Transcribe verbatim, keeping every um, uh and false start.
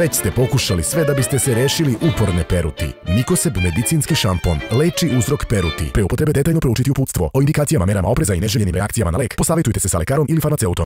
Već ste pokušali sve da biste se rešili uporne peruti. Nikoseb medicinski šampon leči uzrok peruti. Pre upotrebe detaljno proučiti uputstvo. O indikacijama, merama opreza i neželjenim reakcijama na lek posavjetujte se sa lekarom ili farmaceutom.